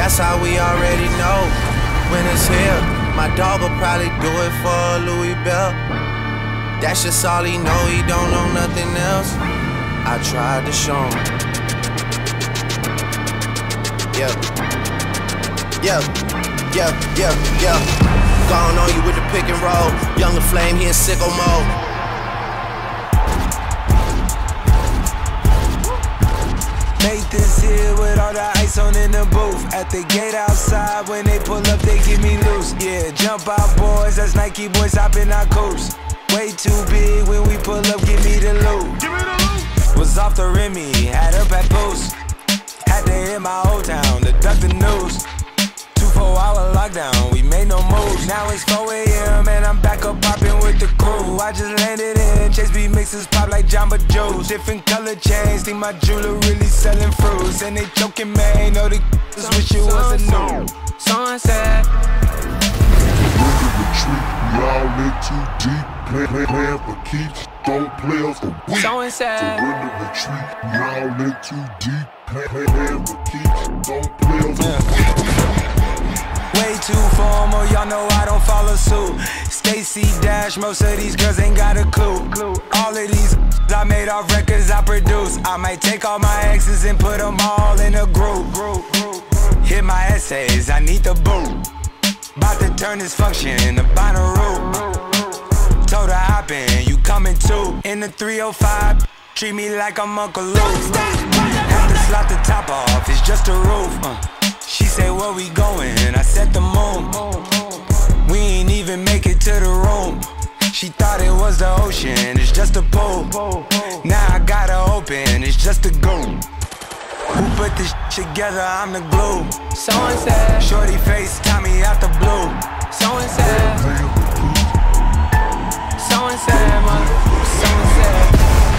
That's how we already know when it's here. My dog will probably do it for a Louis Bell. That's just all he know, he don't know nothing else. I tried to show him. Yeah. Gone on you with the pick and roll. Younger Flame, he in sicko mode. Made this here with all the ice on in the booth. At the gate outside, when they pull up, they get me loose. Yeah, jump out boys, that's Nike boys hopping our coast. Way too big when we pull up, give me the loot. Was off the Remy, had up at post. Had to hit my old town to duck the news. 24-hour lockdown, we made no moves. Now it's 4 AM and I'm back up popping with the crew. I just landed in, Chase B mixes pop like Jamba Joe's. Different color chains, think my jeweler really selling fruits. And they joking, man, know the just wish it was a new. Sunset. Retreat, we all in too deep. Playing for keeps, don't play us for weak. Sunset. Surrender, retreat, we all in too deep. Playing for keeps, don't play us for weak. Way too formal, y'all know I don't follow suit. Stacy Dash, most of these girls ain't got a clue. All of these I made off records I produce. I might take all my exes and put them all in a group. Hit my essays, I need the boot. About to turn this function into Bonnaroo. Told her hop in, you coming too. In the 305, treat me like I'm Uncle Luke. Have to slot the top off, it's just a roof. She say, where we going? I said the moon. We ain't even make it to the room. She thought it was the ocean, it's just a pool. Now I gotta open, it's just a goon. Who put this together? I'm the glue. Sunset. Shorty face, Tommy out the blue. Sunset. Sunset, man. Sunset.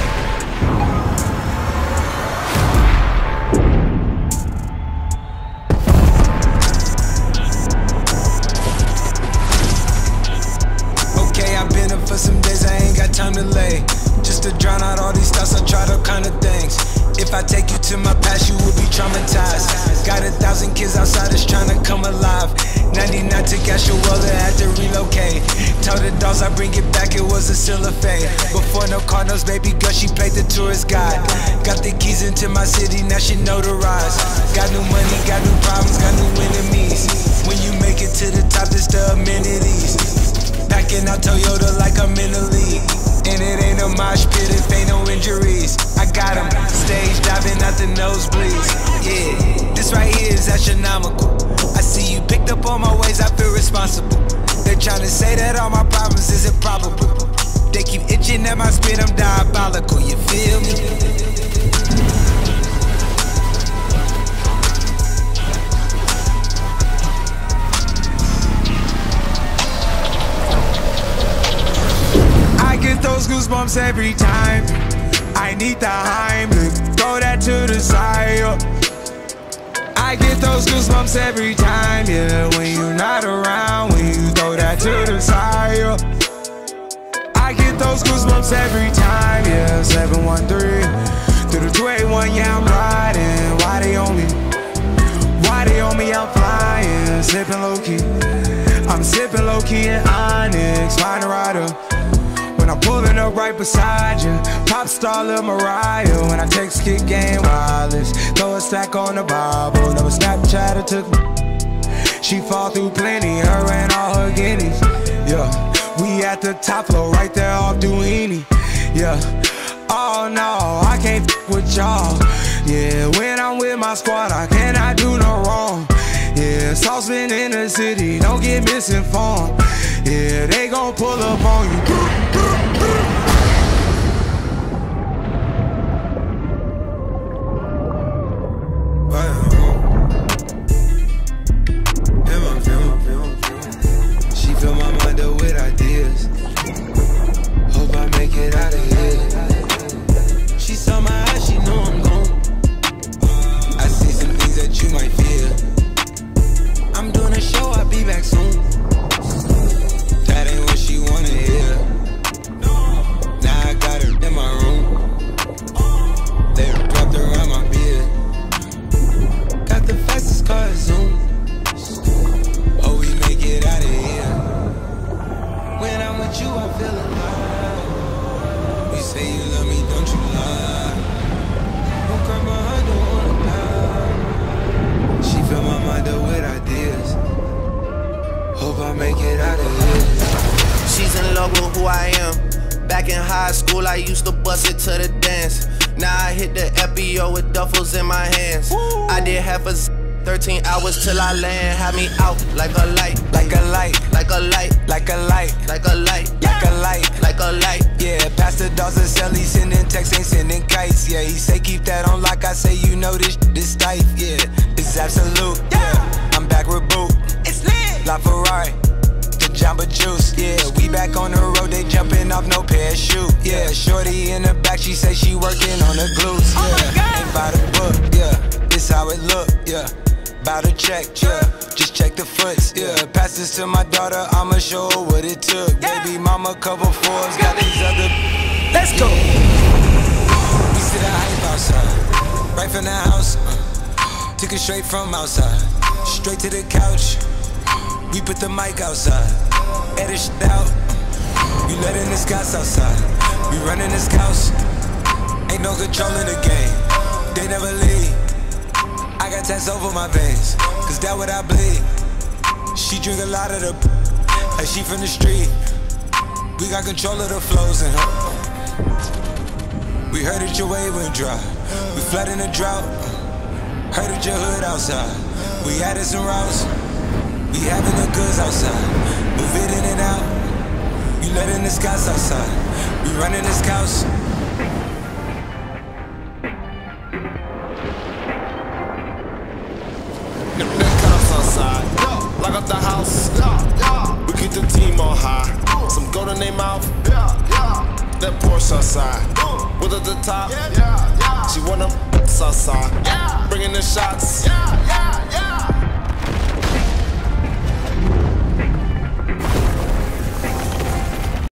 Okay, I've been up for some days, I ain't got time to lay. Just to drown out all these thoughts, I tried all kind of things. If I take you to my past, you would be traumatized. Got 1,000 kids outside that's trying to come alive. 99 took Ashewella, had to relocate. Told the dogs I bring it back, it was a still a fate. Before no Cardinals, baby girl, she played the tourist guide. Got the keys into my city, now she notarized. Got new money, got new problems, got new enemies. When you make it to the top, it's the amenities. Packing out Toyota like I'm in the league. And it ain't a mosh pit if ain't no injuries. I got 'em stage diving out the nosebleeds. Yeah, this right here is astronomical. I see you picked up on my ways, I feel responsible. They're trying to say that all my problems is improbable. They keep itching at my spit, I'm diabolical, you feel me? I get those goosebumps every time. I need the Heimlich, throw that to the side. I get those goosebumps every time, yeah. When you're not around, when you throw that to the side. I get those goosebumps every time, yeah. 713 through the 281, yeah, I'm riding. Why they on me? Why they on me? I'm flying, sipping low key. I'm sipping low key in Onyx, find a rider. When I'm pulling up right beside you, pop star Lil Mariah. When I text kick game wireless, throw a stack on the Bible. Never Snapchat or took me. She fall through plenty, her and all her guineas. Yeah, we at the top floor, right there off Duini. Yeah, oh no, I can't with y'all. Yeah, when I'm with my squad, I cannot do no wrong. Yeah, saucepan in the city, don't get misinformed. Yeah, they gon' pull up on you. She fill my mind up with ideas. Hope I make it out of here. She saw my eyes, she know I'm gone. I see some things that you might fear. I'm doing a show, I'll be back soon. That ain't what she wanna hear. Now I got her in my room. They wrapped around my beard. Got the fastest car, Zoom. with you, I feel alive. You say you love me, don't you lie? Don't cry my heart, don't wanna die. She fill my mind up with ideas. Hope I make it out of here. She's in love with who I am. Back in high school, I used to bust it to the dance. Now I hit the FBO with duffels in my hands. Woo. I did half a 13 hours till I land. Had me out like a light, like a light, like a light, like a light, like a light, like a light, like a light. Yeah, Pastor Dawson sell, he sending texts, ain't sending kites. Yeah, he say keep that on like I say, you know this tight. Yeah, it's absolute. Yeah, I'm back with Boot. It's lit. La Ferrari. Jamba Juice, yeah, we back on the road, they jumping off no parachute, yeah, shorty in the back, she say she working on the glutes, yeah, ain't by the book, yeah, this how it look, yeah, bout to check, yeah, just check the foots, yeah, pass this to my daughter, I'ma show her what it took, baby mama couple Forbes, got these other, let's go, we see the hype outside, right from the house, took it straight from outside, straight to the couch. We put the mic outside, edit shit out. We letting the scouts outside. We running the scouts. Ain't no control in the game. They never leave. I got tats over my veins, cause that what I bleed. She drink a lot of the like she from the street. We got control of the flows in her. We heard that your wave went dry. We flooding the drought. Heard that your hood outside. We added some routes. We having the goods outside, move it in and out. You letting the scouts outside, we running the scouts. The cops outside, lock up the house. We keep the team on high, some gold in their mouth. That Porsche outside, with at the top. She wanna outside, bringing the shots.